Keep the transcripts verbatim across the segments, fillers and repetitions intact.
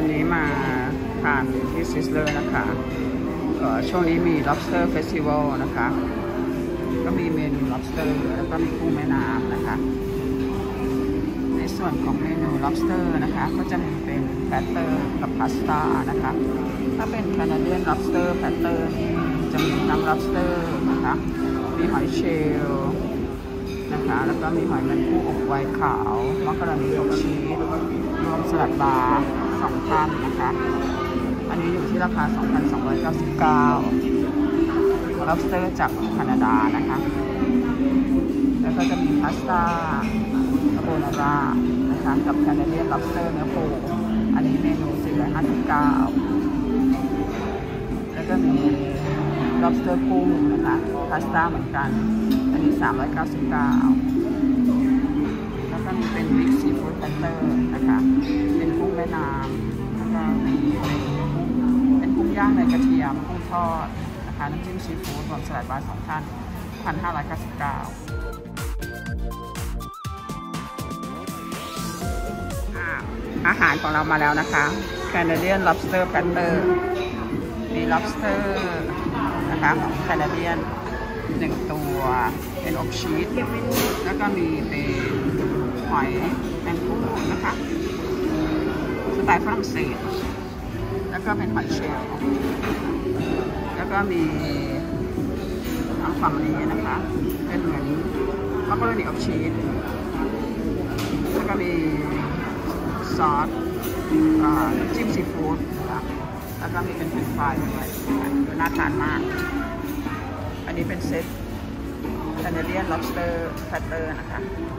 วันนี้มาทานที่ซิสเลอร์นะคะช่วงนี้มี lobster festival นะคะก็มีเมนู lobster แล้วก็มีกุ้งแม่น้ำนะคะในส่วนของเมนู lobster นะคะก็จะมีเป็น platter กับ pasta นะคะถ้าเป็น Canadian lobster platter นี่จะมีน้ำ lobster นะคะมีหอยเชลล์นะคะแล้วก็มีหอยแมงผู้อบไวน์ขาวมักกะโรนีอบชีสรวมสลัดบาร์สองท่านนะคะอันนี้อยู่ที่ราคา สองพันสองร้อยเก้าสิบเก้า lobster จากแคนาดานะคะแล้วก็จะมีพาสต้าคาโบนาร่านะคะกับ Canadian lobster เนื้อปูอันนี้เมนูสี่ร้อยห้าสิบเก้าแล้วก็มี lobster กุ้งนะคะพาสต้าเหมือนกันอันนี้สามร้อยเก้าสิบเก้าแล้วก็มีเป็น Big Seafood Platter นะคะเป็นกุ้งแม่น้ำแล้วก็มีเป็นกุ้งย่างในกระเทียมกุ้งทอดนะคะน้ำจิ้มซีฟู้ดรวมสลัดบาร์สองท่าน หนึ่งพันห้าร้อยเก้าสิบเก้า อาหารของเรามาแล้วนะคะ Canadian lobster platter มี lobster นะคะของ Canadian หนึ่งตัวเป็นอบชีสแล้วก็มีเป็นหอยแมงผู้นะคะสไตล์ฝรั่งเศสแล้วก็เป็นหอยเชลล์แล้วก็มีทางฝั่งนี้นะคะเป็นเหมือนมักกะโรนีอบชีสแล้วก็มีซอสจิ้มซีฟู้ดนะคะแล้วก็มีเป็นเฟรนช์ฟรายด้วยดูน่าทานมากอันนี้เป็นเซต Canadian lobster platter นะคะ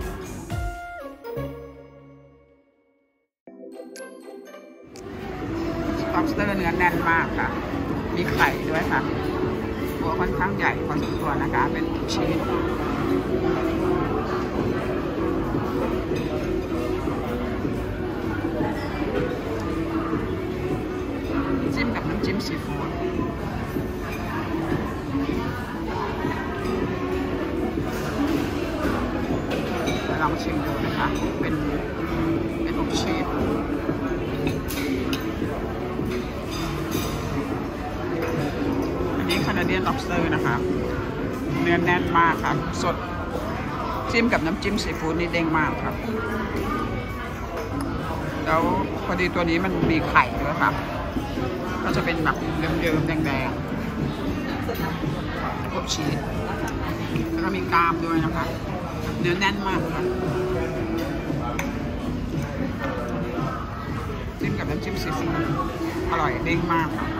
lobster เนื้อแน่นมากค่ะมีไข่ด้วยค่ะตัวค่อนข้างใหญ่พอสมควรนะคะเป็นชีสจิ้มกับน้ำจิ้มซีฟู้ดลองชิมดูนะคะเป็นเป็นอบชีสอันนี้ Canadian lobster นะคะเนื้อแน่นมากค่ะสดจิ้มกับน้ำจิ้มซีฟู้ดนี่เด้งมากครับแล้วพอดีตัวนี้มันมีไข่ด้วยค่ะก็จะเป็นแบบเยิ้มๆแดงๆอบชีสแล้วก็มีกล้ามด้วยนะคะเนื้อแน่นมากค่ะจิ้มกับน้ำจิ้มซีฟู้ดอร่อยเด้งมากค่ะ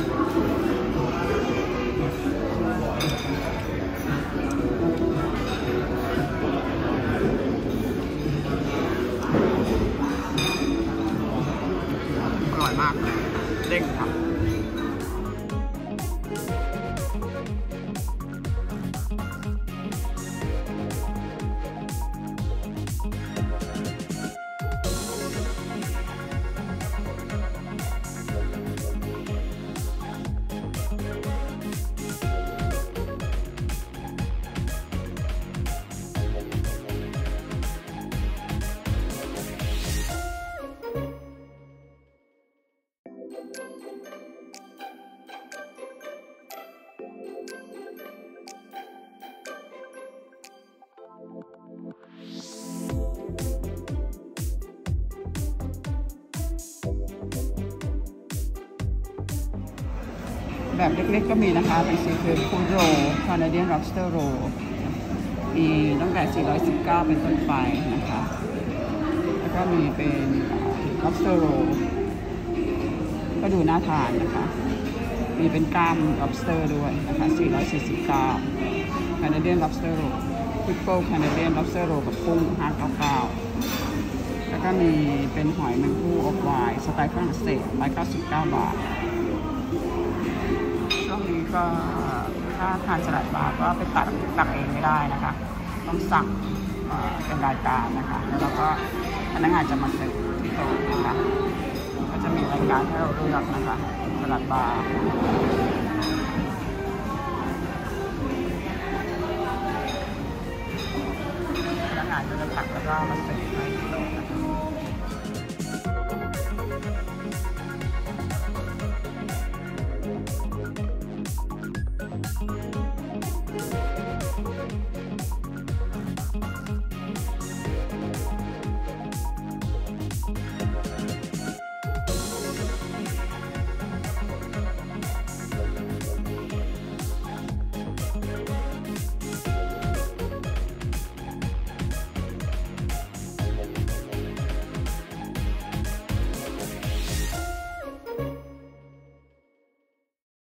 อร่อยมากเด้งครับแบบเล็กๆก็มีนะคะเป็นซีฟู้ดฟู้ดโรล Canadian lobster roll มีตั้งแต่สี่ร้อยสิบเก้าเป็นต้นไปนะคะแล้วก็มีเป็น lobster roll ก็ดูน่าทานนะคะมีเป็นกล้าม lobster ด้วยนะคะสี่ร้อยสี่สิบเก้า Canadian lobster roll triple Canadian lobster roll กับกุ้งห้าร้อยเก้าสิบเก้าแล้วก็มีเป็นหอยแมงผู้อบไวน์สไตล์ฝรั่งเศสหนึ่งร้อยเก้าสิบเก้าบาทช่วงนี้ก็ถ้าทานสลัดบาร์ก็ไปตักตักเองไม่ได้นะคะต้องสั่งเป็นรายการนะคะแล้วเราก็พนักงานจะมาเสิร์ฟที่โต๊ะนะคะก็จะมีรายการให้เราเลือกนะคะสลัดบาร์พนักงานจะตักแล้วก็มาเสิร์ฟให้